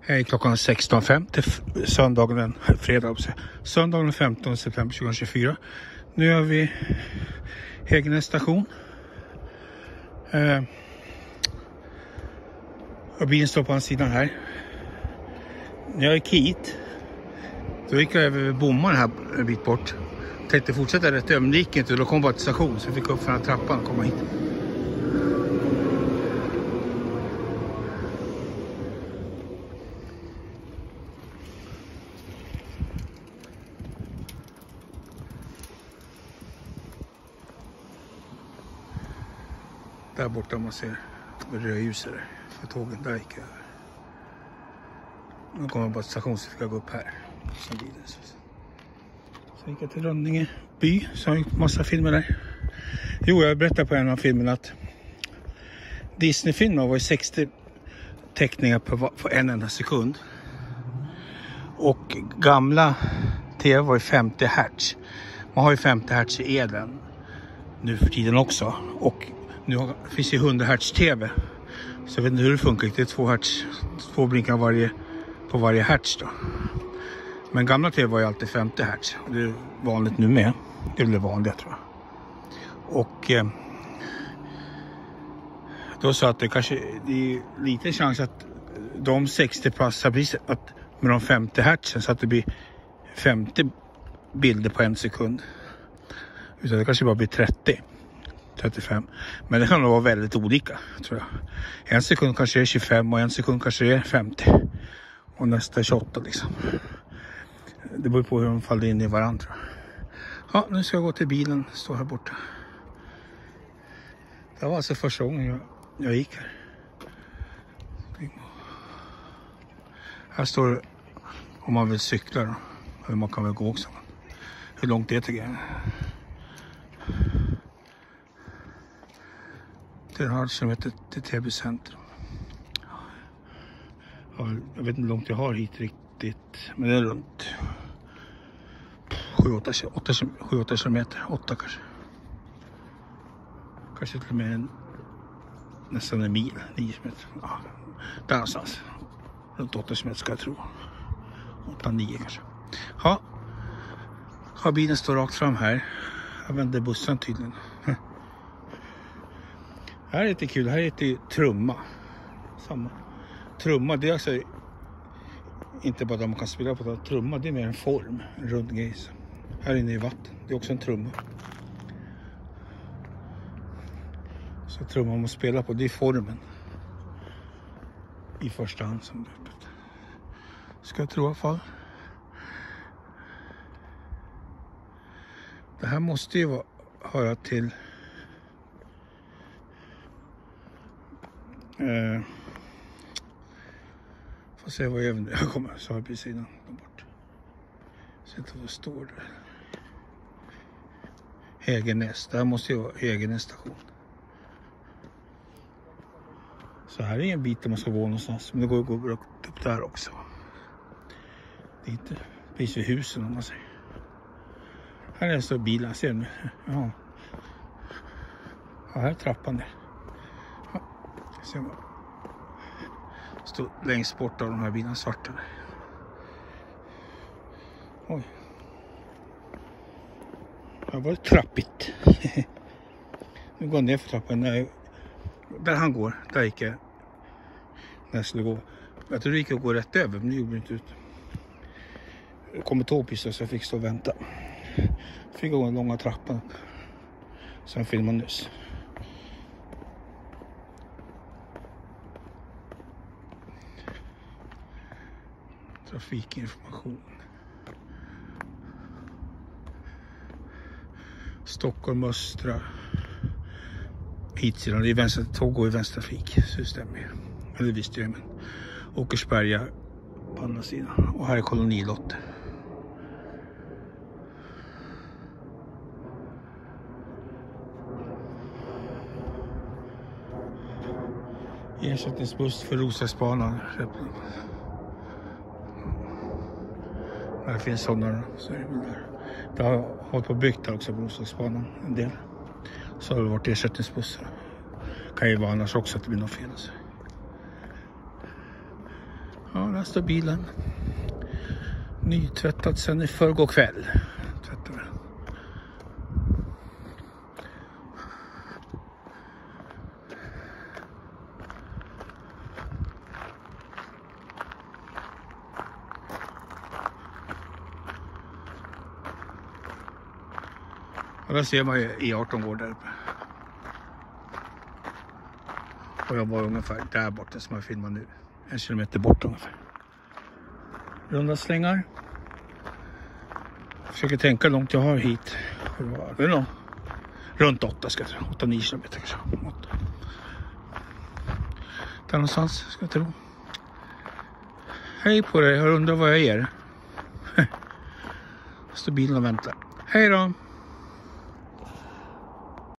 Hej, klockan 16:50 söndagen den 15 september 2024. Nu är vi Hägernäs station. Och bilen står på den sidan här. När jag gick hit, då gick jag över bommaren här en bit bort. Tänkte fortsätta rätt över, men det gick inte. Då kom bara till station, så jag fick upp från den här trappan och komma hit. Där borta man ser rödljuset där för tågen, där gick jag över. Nu kommer jag bara till station, så fick jag gå upp här. Så gick jag till Rönninge by, så har jag gjort massa filmer där. Jo, jag berättade på en av filmerna att Disney-filmer var ju 60 teckningar på en enda sekund. Och gamla tv var ju 50 Hz. Man har ju 50 Hz i eden nu för tiden också. Och nu finns det 100 Hz tv. Så jag vet inte hur det funkar. Det är 2 Hz, 2 blinkar på varje Hz då. Men gamla tv var ju alltid 50 Hz. Det är vanligt nu med. Det är väl vanligt, tror jag. Och då sa att det är lite chans att de 60 passar att med de 50 Hz, så att det blir 50 bilder på en sekund. Utan det kanske bara blir 35. Men det kan nog vara väldigt olika, tror jag. En sekund kanske är 25 och en sekund kanske är 50. Och nästa är 28 liksom. Det beror på hur de faller in i varandra. Ja, nu ska jag gå till bilen. Står här borta. Det var alltså första gången jag gick här. Här står det om man vill cykla då. Eller man kan väl gå också. Hur långt det är till grejen. Det är 1,5 kilometer till Täby centrum. Jag vet inte hur långt jag har hit riktigt. Men det är runt 7-8 kilometer. 8 kanske. Kanske till och med nästan en mil. 9 kilometer. Ja, där någonstans. Runt 8 kilometer ska jag tro. 8-9 kanske. Ja. Bilen står rakt fram här. Jag vänder bussen tydligen. Här är lite kul. Här heter trumma. Samma. Trumma, det är alltså inte bara där man kan spela på. Trumma, det är mer en form. En rund grej. Här inne i vatten. Det är också en trumma. Så trumma man spelar på, det är formen. I första hand som det är. Ska jag tro i alla fall. Det här måste ju höra till får se vad jag kommer så här på sidan bort. Se vad det står där. Hägernäs, det här måste ju vara Hägernäs station. Så här är en bit där man ska gå någonstans, men det går att gå upp där också. Det är inte precis vid husen om man säger. Här är så bilen, ser du? Ja. Ja, här är trappan där. Ja, ser man. Står längst bort av de här bilarna svarta. Oj. Det var trappigt. Nu går jag ner för trappan. Där han går, där gick jag. När jag skulle gå. Jag tror det gick att gå rätt över, men det gjorde inte ut. Det kom ett tågpista så jag fick stå och vänta. Fick gå den långa trappan. Sen filmade nyss. Trafikinformation. Stockholm Östra. Hitsidan, det är vänster, tåg går i vänstertrafik. Så det stämmer. Eller visst det, men Åkersberga på andra sidan. Och här är kolonilotter. Ersättningsbuss för Roslagsbanan. När det finns sådana så är det väl där. Det har hållit på byggt där också på Roslagsbanan en del. Så har det varit ersättningsbussar. Kan ju vara annars också att det blir något fel. Ja, där står bilen. Nytvättad sen i förrgår kväll. Tvättade. Och där ser man ju E18 går där uppe. Och jag var ungefär där borta som jag filmar nu. 1 kilometer bort ungefär. Runda slängar. Försöker tänka långt jag har hit. Det är nog runt 8 ska jag tro. 8-9 kilometer kanske. 8. Där någonstans ska jag tro. Hej på dig, jag undrar vad jag ger. Står bilen och väntar. Hej då!